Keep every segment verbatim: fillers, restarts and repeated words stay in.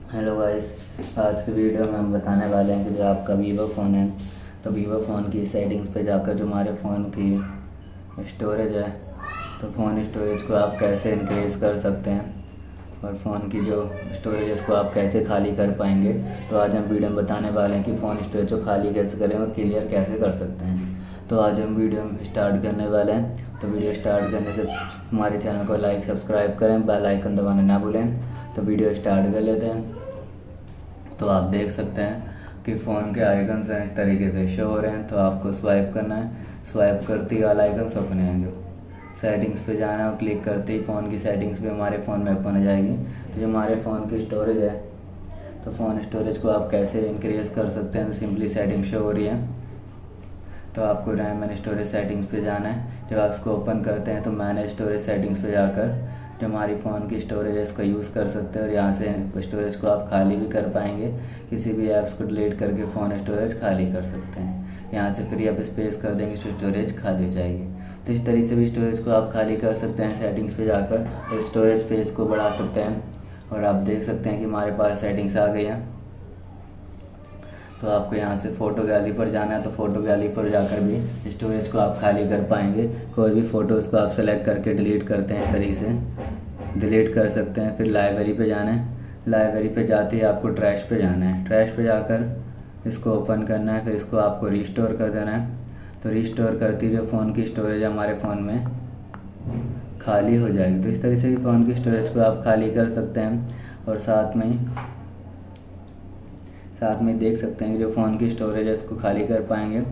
Hello guys, आज की video में हम बताने वाले हैं कि जो आपका वीवो फ़ोन है तो वीवो फ़ोन की सेटिंग्स पे जाकर जो हमारे फ़ोन की स्टोरेज है तो फ़ोन स्टोरेज को आप कैसे इंक्रीज़ कर सकते हैं और फ़ोन की जो स्टोरेज है उसको आप कैसे खाली कर पाएंगे। तो आज हम वीडियो में बताने वाले हैं कि फ़ोन स्टोरेज को खाली कैसे करें और क्लियर कैसे कर सकते हैं। तो आज हम वीडियो स्टार्ट करने वाले हैं। तो वीडियो स्टार्ट करने से हमारे चैनल को लाइक सब्सक्राइब करें, बेल आइकन दबाना ना भूलें। तो वीडियो स्टार्ट कर लेते हैं। तो आप देख सकते हैं कि फ़ोन के आइकन्स हैं इस तरीके से शो हो रहे हैं। तो आपको स्वाइप करना है, स्वाइप करते ही वाला आइकन ओपन आएंगे। सेटिंग्स पे जाना है और क्लिक करते ही फ़ोन की सेटिंग्स भी हमारे फ़ोन में ओपन हो जाएगी। तो जो हमारे फ़ोन की स्टोरेज है तो फ़ोन स्टोरेज को आप कैसे इंक्रीज़ कर सकते हैं। तो सिंपली सेटिंग शो हो रही है तो आपको रैम एंड स्टोरेज सेटिंग्स पे जाना है। जब आप इसको ओपन करते हैं तो मैनेज स्टोरेज सेटिंग्स पे जाकर जो हमारी फ़ोन की स्टोरेज है इसको यूज़ कर सकते हैं और यहाँ से स्टोरेज को आप खाली भी कर पाएंगे। किसी भी ऐप्स को डिलीट करके फ़ोन स्टोरेज खाली कर सकते हैं। यहाँ से फ्री आप स्पेस कर देंगे तो स्टोरेज खाली हो जाएगी। तो इस तरीके से भी स्टोरेज को आप खाली कर सकते हैं सेटिंग्स पे जाकर और स्टोरेज स्पेस को बढ़ा सकते हैं। और आप देख सकते हैं कि हमारे पास सेटिंग्स आ गई हैं। तो आपको यहाँ से फ़ोटो गैलरी पर जाना है तो फ़ोटो गैलरी पर जाकर भी स्टोरेज को आप खाली कर पाएंगे। कोई भी फ़ोटोज़ को आप सेलेक्ट करके डिलीट करते हैं इस तरीके से डिलीट कर सकते हैं। फिर लाइब्रेरी पे जाना है, लाइब्रेरी पे जाते ही आपको ट्रैश पे जाना है। ट्रैश पे जाकर इसको ओपन करना है, फिर इसको आपको रिस्टोर कर देना है। तो रिस्टोर करती जो फ़ोन की स्टोरेज हमारे फ़ोन में खाली हो जाएगी। तो इस तरीके से भी फ़ोन की स्टोरेज को आप खाली कर सकते हैं। और साथ में साथ में देख सकते हैं कि जो फ़ोन की स्टोरेज है इसको खाली कर पाएंगे।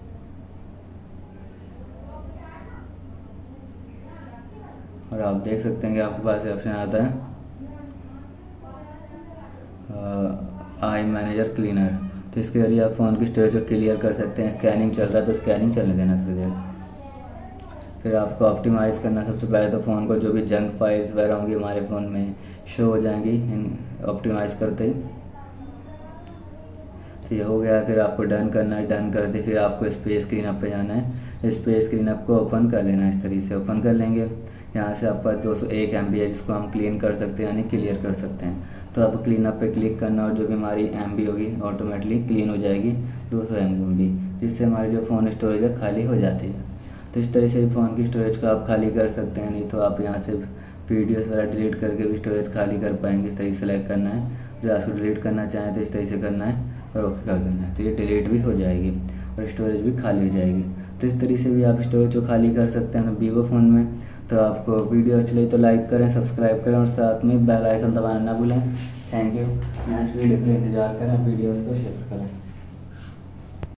और आप देख सकते हैं कि आपके पास ऑप्शन आता है आई मैनेजर क्लीनर। तो इसके जरिए आप फ़ोन की स्टोरेज को क्लियर कर सकते हैं। स्कैनिंग चल रहा है तो स्कैनिंग चलने देना थोड़ी देर। फिर आपको ऑप्टिमाइज़ करना, सबसे पहले तो फ़ोन को जो भी जंक फाइल्स वगैरह होंगी हमारे फ़ोन में शो हो जाएंगी ऑप्टिमाइज़ करते ही। तो ये हो गया। फिर आपको डन करना है, डन करते फिर आपको स्पेस क्लीन अप पे जाना है। स्पेस क्लीन अप को ओपन कर लेना है। इस तरीके से ओपन कर लेंगे। यहाँ से आपका दो सौ एक एम बी है जिसको हम क्लीन कर सकते हैं यानी क्लियर कर सकते हैं। तो आपको क्लीन अप पे क्लिक करना और जो भी हमारी एम बी होगी ऑटोमेटिकली क्लीन हो जाएगी दो सौ एम बी, जिससे हमारी जो फ़ोन स्टोरेज है खाली हो जाती है। तो इस तरह से फ़ोन की स्टोरेज को आप खाली कर सकते हैं। नहीं तो आप यहाँ से वीडियोस वगैरह डिलीट करके भी स्टोरेज खाली कर पाएंगे। इस तरीके से सेलेक्ट करना है, जो आपको डिलीट करना चाहें तो इस तरीके से करना है और ओके कर देना है। तो ये डिलीट भी हो जाएगी और स्टोरेज भी खाली हो जाएगी। तो इस तरीके से भी आप स्टोरेज को खाली कर सकते हैं वीवो फ़ोन में। तो आपको वीडियो अच्छी लगी तो लाइक करें, सब्सक्राइब करें और साथ में बेल आइकन दबाना ना भूलें। Thank you. नेक्स्ट वीडियो के लिए इंतजार करें, वीडियोज़ को शेयर करें।